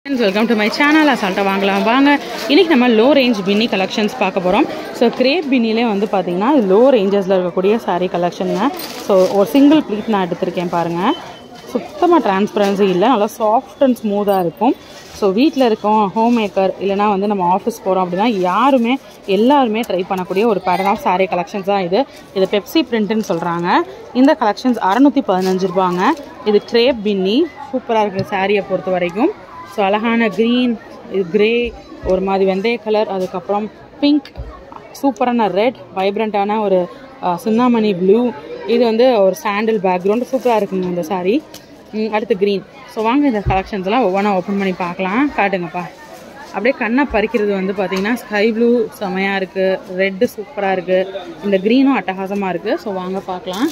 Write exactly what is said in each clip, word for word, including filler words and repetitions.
Welcome to my channel. அசால்ட்டாக வாங்கலாம் வாங்க. இன்றைக்கி நம்ம லோ ரேஞ்ச் பின்னி கலெக்ஷன்ஸ் பார்க்க போகிறோம். ஸோ கிரேப் பின்னிலே வந்து பார்த்திங்கன்னா லோ ரேஞ்சஸில் இருக்கக்கூடிய சாரீ கலெக்ஷனுங்க. ஸோ ஒரு சிங்கிள் ப்ளீட் நான் எடுத்திருக்கேன் பாருங்கள். சுத்தமாக டிரான்ஸ்பரன்சி இல்லை, நல்லா சாஃப்ட் அண்ட் ஸ்மூத்தாக இருக்கும். ஸோ வீட்டில் இருக்கோம், ஹோம் மேக்கர் இல்லைனா வந்து நம்ம ஆஃபீஸ் போகிறோம் அப்படின்னா யாருமே எல்லாருமே ட்ரை பண்ணக்கூடிய ஒரு பேட்டர்ன் ஆஃப் சாரீ கலெக்ஷன்ஸ் தான் இது. இது பெப்சி பிரிண்ட்டுன்னு சொல்கிறாங்க. இந்த கலெக்ஷன்ஸ் அறநூற்றி பதினஞ்சு ரூபாங்க. இது கிரேப் பின்னி சூப்பராக இருக்கிற சாரியை பொறுத்த வரைக்கும். ஸோ அழகான க்ரீன், க்ரே, ஒரு மாதிரி வெந்தய கலர், அதுக்கப்புறம் பிங்க், சூப்பரான ரெட், வைப்ரண்ட்டான ஒரு சின்னாமணி ப்ளூ, இது வந்து ஒரு சாண்டில் பேக்ரவுண்ட், சூப்பராக இருக்குங்க இந்த சாரீ. அடுத்து க்ரீன். ஸோ வாங்க இந்த கலெக்ஷன்ஸ்லாம் ஒவ்வொன்றா ஓப்பன் பண்ணி பார்க்கலாம். காட்டுங்கப்பா. அப்படியே கண்ணை பறிக்கிறது வந்து பார்த்திங்கன்னா ஸ்கை ப்ளூ செமையாக இருக்குது, ரெட்டு சூப்பராக இருக்குது, இந்த க்ரீனும் அட்டகாசமாக இருக்குது. ஸோ வாங்க பார்க்கலாம்.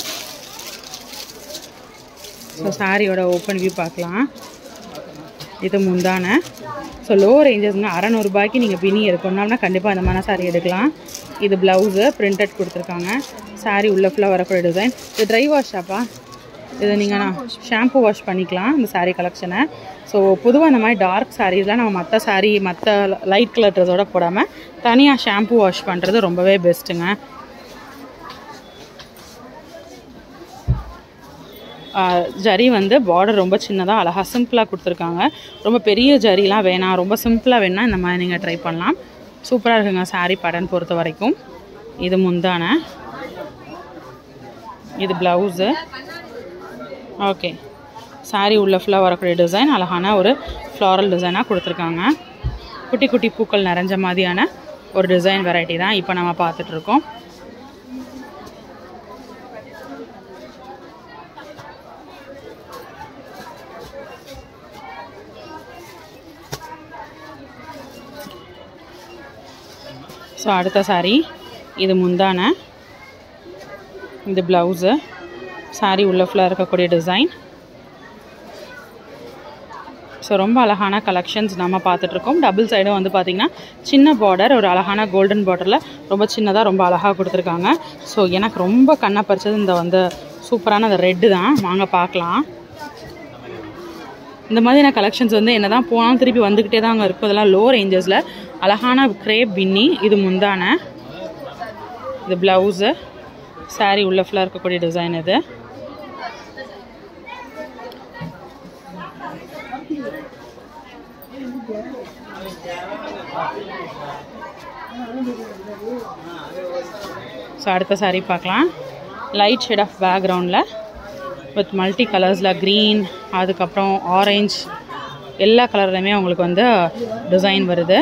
ஸோ சாரியோட ஓப்பன் வியூ பார்க்கலாம். இது முந்தான. So low ரேஞ்சஸ்ங்க. அறநூறுபாய்க்கு நீங்கள் பின்னி எடுக்கணும்னா கண்டிப்பாக அந்த மாதிரி சாரீ எடுக்கலாம். இது ப்ளவுஸு பிரிண்டட் கொடுத்துருக்காங்க. சாரீ உள்ள ஃபுல்லாக வரக்கூடிய டிசைன். இது ட்ரை வாஷாப்பா. இதை நீங்கள் நான் ஷாம்பு வாஷ் பண்ணிக்கலாம் இந்த சாரீ கலெக்ஷனை. ஸோ பொதுவாக இந்த மாதிரி டார்க் சாரீஸ்லாம் நம்ம மற்ற சாரீ மற்ற லைட் கலர் ட்ரெஸ்ஸோடு போடாமல் தனியாக ஷாம்பு வாஷ் பண்ணுறது ரொம்பவே பெஸ்ட்டுங்க. ஜரி வந்து பார்டர் ரொம்ப சின்னதாக அழகாக சிம்பிளாக கொடுத்துருக்காங்க. ரொம்ப பெரிய ஜரிலாம் வேணாம், ரொம்ப சிம்பிளாக வேணால் இந்த மாதிரி நீங்கள் ட்ரை பண்ணலாம். சூப்பராக இருக்குங்க சாரீ பேட்டர்ன் பொறுத்த வரைக்கும். இது முந்தான, இது ப்ளவுஸு. ஓகே, சாரீ உள்ள ஃபுல்லாக வரக்கூடிய டிசைன் அழகான ஒரு ஃப்ளாரல் டிசைனாக கொடுத்துருக்காங்க. குட்டி குட்டி பூக்கள் நிறைஞ்ச மாதிரியான ஒரு டிசைன் வெரைட்டி தான் இப்போ நம்ம பார்த்துட்ருக்கோம். ஸோ அடுத்த சாரீ இது முந்தான, இது ப்ளவுஸு. சாரீ உள்ள ஃபுல்லாக இருக்கக்கூடிய டிசைன். ஸோ ரொம்ப அழகான கலெக்ஷன்ஸ் நம்ம பார்த்துட்ருக்கோம். டபுள் சைடும் வந்து பார்த்திங்கன்னா சின்ன பார்டர், ஒரு அழகான கோல்டன் பார்டரில் ரொம்ப சின்னதாக ரொம்ப அழகாக கொடுத்துருக்காங்க. ஸோ எனக்கு ரொம்ப கண்ணை பறிச்சது இந்த வந்து சூப்பரான அந்த ரெட்டு தான். வாங்க பார்க்கலாம். இந்த மாதிரியான கலெக்ஷன்ஸ் வந்து என்ன தான் போனாலும் திருப்பி வந்துக்கிட்டே தான் அங்கே இருக்கும். இதெல்லாம் லோ ரேஞ்சஸில் அழகான கிரேப் பின்னி. இது முந்தான, இது ப்ளவுஸு. சாரீ உள்ள ஃபுல்லாக இருக்கக்கூடிய டிசைன் இது. ஸோ அடுத்த சாரீ பார்க்கலாம். லைட் ஷேட் ஆஃப் பேக்ரவுண்டில் வித் மல்டி கலர்ஸில் க்ரீன், அதுக்கப்புறம் ஆரஞ்ச், எல்லா கலர்லையுமே உங்களுக்கு வந்து டிசைன் வருது.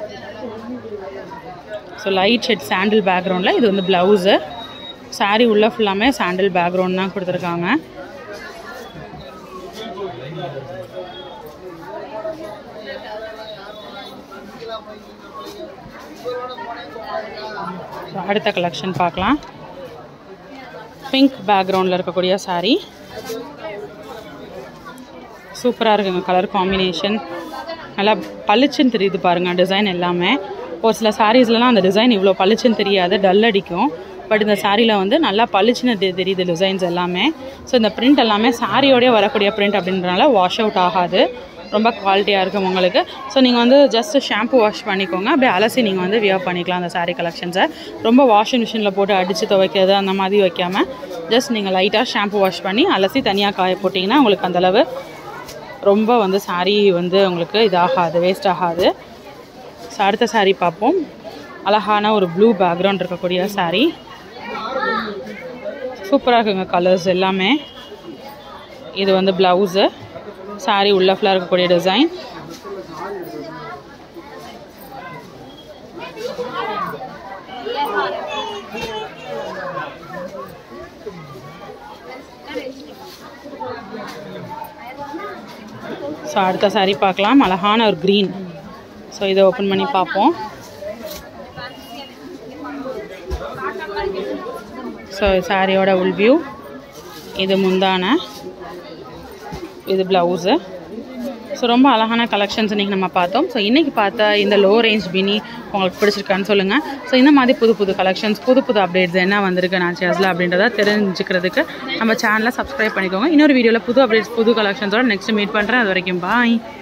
ஸோ லைட் ஷேட் சாண்டில் பேக்ரவுண்டில் இது வந்து ப்ளவுஸு. சாரீ உள்ள ஃபுல்லாமே சாண்டில் பேக்ரவுண்ட் தான் கொடுத்துருக்காங்க. அடுத்த கலெக்ஷன் பார்க்கலாம். பிங்க் பேக்ரவுண்டில் இருக்கக்கூடிய சாரீ சூப்பராக இருக்குங்க. கலர் காம்பினேஷன் நல்லா பளிச்சுன்னு தெரியுது பாருங்கள் டிசைன் எல்லாமே. ஒரு சில சாரீஸ்லாம் அந்த டிசைன் இவ்வளோ பளிச்சுன்னு தெரியாது, டல் அடிக்கும். பட் இந்த சாரியில் வந்து நல்லா பளிச்சுன்னு தெரியுது டிசைன்ஸ் எல்லாமே. ஸோ இந்த பிரிண்ட் எல்லாமே சாரியோடய வரக்கூடிய பிரிண்ட் அப்படின்றனால வாஷ் அவுட் ஆகாது, ரொம்ப குவாலிட்டியாக இருக்கும் உங்களுக்கு. ஸோ நீங்கள் வந்து ஜஸ்ட் ஷாம்பு வாஷ் பண்ணிக்கோங்க, அப்படியே அலசி நீங்கள் வந்து வியர் பண்ணிக்கலாம் அந்த சாரீ கலெக்ஷன்ஸை. ரொம்ப வாஷிங் மிஷினில் போட்டு அடித்து துவைக்கிறது அந்த மாதிரி வைக்காமல் ஜஸ்ட் நீங்கள் லைட்டாக ஷாம்பு வாஷ் பண்ணி அலசி தனியாக காய போட்டிங்கன்னா உங்களுக்கு அந்தளவு ரொம்ப வந்து சாரீ வந்து உங்களுக்கு இதாகாது, வேஸ்ட் ஆகாது. ஸோ அடுத்த சாரீ பார்ப்போம். அழகான ஒரு ப்ளூ பேக்ரவுண்ட் இருக்கக்கூடிய சாரீ. சூப்பராக இருக்குங்க கலர்ஸ் எல்லாமே. இது வந்து ப்ளவுஸு. சாரீ உள்ள ஃபுல்லாக இருக்கக்கூடிய டிசைன். ஸோ அடுத்த சாரீ பார்க்கலாம். அழகான ஒரு க்ரீன். ஸோ இதை ஓப்பன் பண்ணி பார்ப்போம். ஸோ சாரியோட உள் வியூ. இது முந்தான, இது ப்ளவுஸு. ஸோ ரொம்ப அழகான கலெக்ஷன்ஸ் இன்றைக்கி நம்ம பார்த்தோம். ஸோ இன்றைக்கி பார்த்த இந்த லோ ரேஞ்ச் பினி உங்களுக்கு பிடிச்சிருக்கான்னு சொல்லுங்கள். ஸோ இந்த மாதிரி புது புது கலெக்ஷன்ஸ், புது புது அப்டேட்ஸ் என்ன வந்திருக்கு நாச்சியாஸில் அப்படின்றத தெரிஞ்சுக்கிறதுக்கு நம்ம சேனலை சப்ஸ்கிரைப் பண்ணிக்கோங்க. இன்னொரு வீடியோவில் புது அப்டேட்ஸ், புது கலெக்ஷன்ஸோட நெக்ஸ்ட் மீட் பண்ணுறேன். அது வரைக்கும் பாய்.